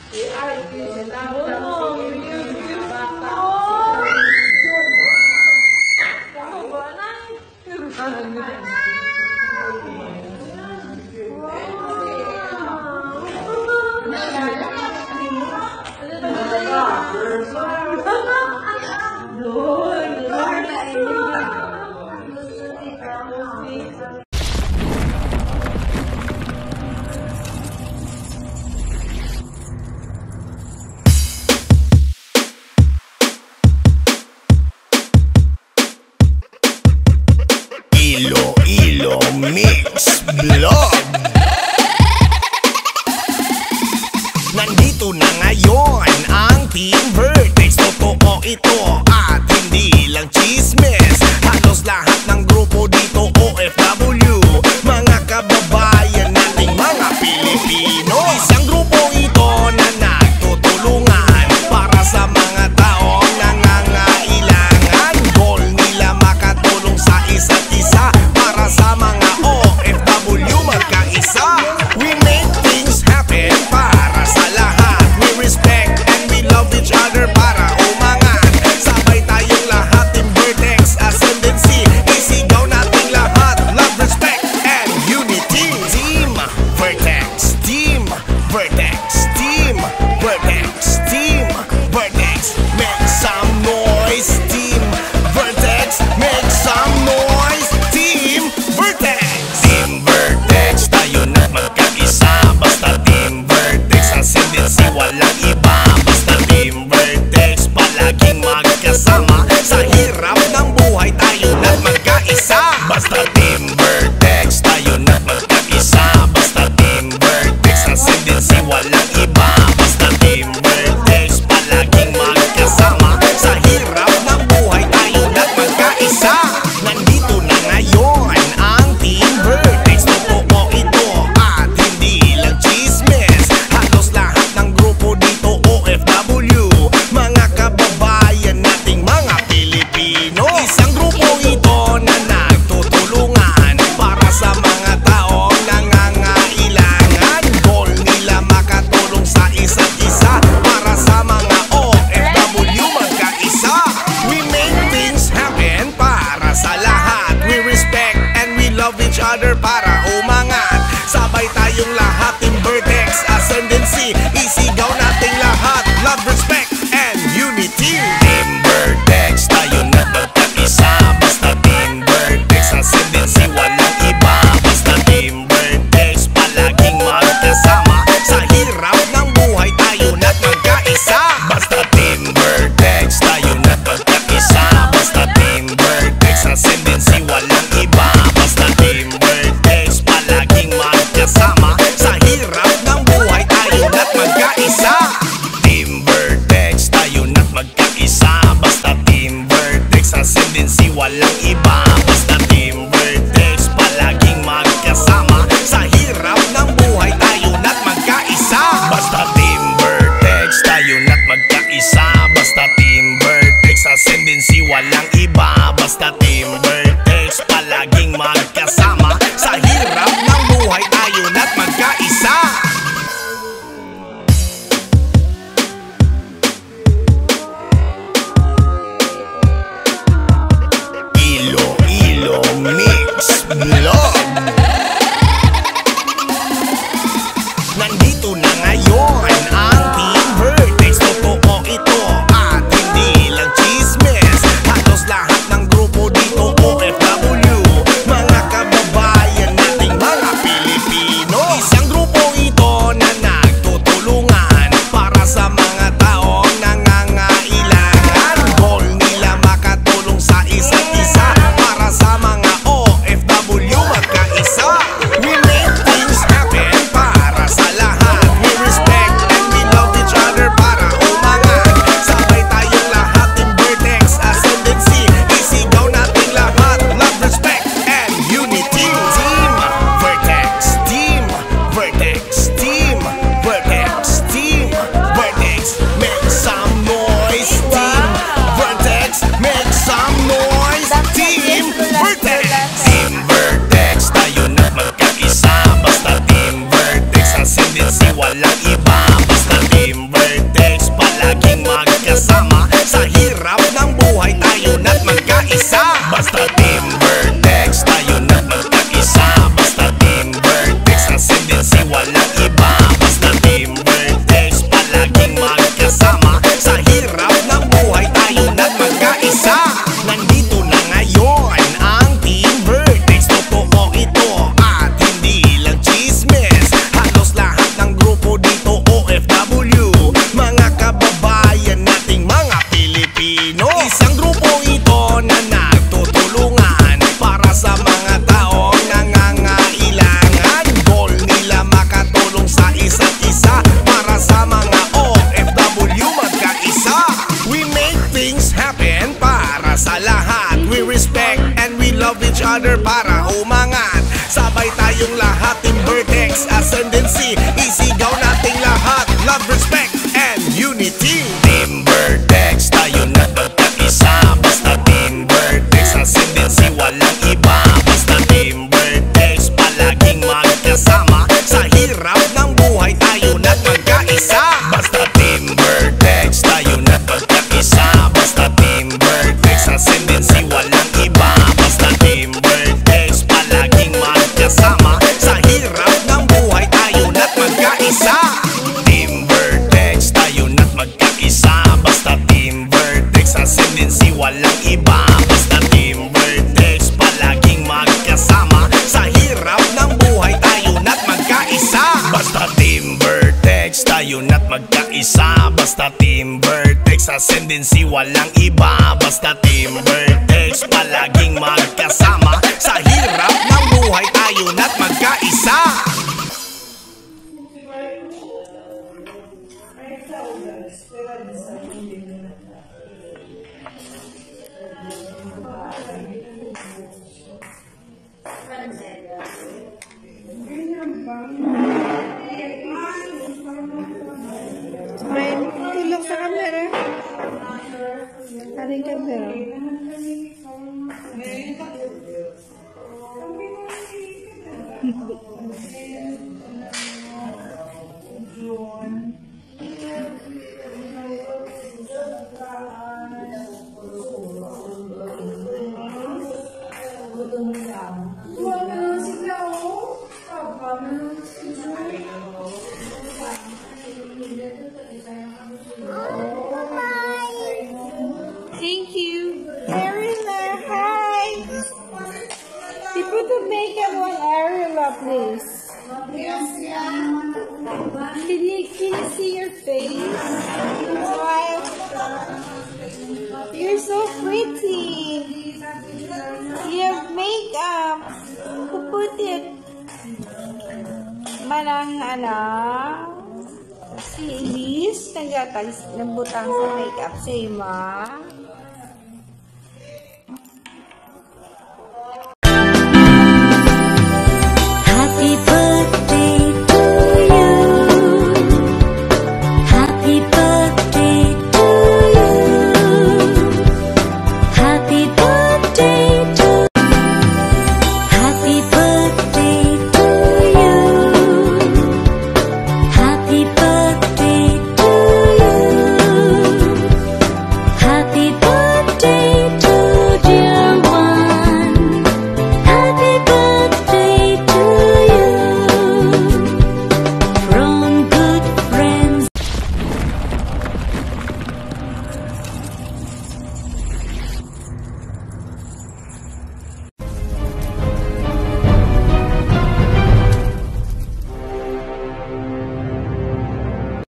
Ilo Mix Vlog. Nandito na ngayon ang Team Vertex. Totoo ito at hindi lang chismis. Halos lahat ng grupo dito OFW, mga kababayan nating mga Pilipino. Isang grupo ito na nagtutulungan para sa mga taong nangangailangan. Goal nila makatulong sa isa't isa, para sa mga OFW magkaisa. We make things happen para sa lahat. We respect and we love each other para umangat. Sabay tayong lahat, Team Vertex Ascendancy. Isigaw nating lahat, love, respect, and unity. Team Vertex, Team Vertex, Team Vertex, Team Vertex. Make some noise, Team Vertex. Make some noise, Team Vertex. Team Vertex, tayo na magkaisa. Basta Team Vertex Ascendancy, walang iba. Basta Team Vertex, palaging magkasama. Sa hirap ng buhay, tayo na magkaisa. Basta Team Vertex, tayo na magkaisa. Basta Team Vertex Ascendancy, walang iba. Basta Team Vertex, palaging magkasama. Sa hirap ng buhay, tayo na magkaisa. Nandito na ngayon ang Team Vertex. Totoo ito at hindi lang chismis. Halos lahat ng grupo dito OFW, mga kababayan nating mga Pilipino. Isang grupo ito na nagtutulungan para sa mga taong nangangailangan. Goal nila makatulong sa isa't isa, para sa mga OFW magkaisa. We make things happen para sa lahat. We respect and we love each other para umangat. Sabay tayong lahat, Team Vertex Ascendancy. Isigaw nating lahat, love, respect, and unity. Team Vertex, tayo na magkaisa. Basta Team Vertex Ascendancy, walang iba. Basta Team Vertex, palaging magkasama. Sa hirap ng buhay, tayo na magkaisa. Basta Team Vertex, tayo na magkaisa. Basta Team Vertex Ascendancy, walang iba. Basta Team Vertex, palaging magkasama. Sa hirap ng buhay, tayo na magkaisa. Team Vertex, tayo na magkaisa. Basta Team Vertex Ascendancy, walang iba. Basta Team Vertex, palaging magkasama. Sa hirap ng buhay, tayo na magkaisa. Basta Team Vertex, tayo na magkaisa. Basta Team Vertex Ascendancy, walang iba. Basta Team Vertex, palaging magkasama. Sa hirap ng buhay, tayo na magkaisa. Ilo Mix Vlog. Nandito na ngayon ang Team Vertex. Totoo ito at hindi lang chismis. Halos brother para umangat. Sabay tayong lahat, Team Vertex Ascendancy. Isigaw nating lahat, love, respect, and unity. Team Vertex, tayo na magkaisa. Basta Team Vertex Ascendancy, walang iba. Basta Team Vertex, palaging magkasama. Sa hirap ng buhay, tayo na't magkaisa. Basta Team Vertex, tayo na't magkaisa. Basta Team Vertex Ascendancy, walang iba. Basta Team Vertex, palaging magkasama. Sa hirap ng buhay, tayo na't magkaisa. Team Vertex, tayo na't magkaisa. Basta Team Vertex Ascendancy, walang iba. Basta Team Vertex, palaging magkasama. Sa hirap ng buhay, tayo na't magkaisa. Basta Team Vertex, tayo na't magkaisa. Basta Team Vertex Ascendancy, walang iba. Basta Team Vertex, palaging magkasama. Sa hirap ng buhay, tayo na't magkaisa. Smile. Tulog sa camera. Ano yung camera? Thank you. Arila, hi. You put the makeup on Arila, please. Can you see your face? Smile. You're so pretty. You have makeup. Who put it? Manang si Ellize, nambutang sa makeup sa ima.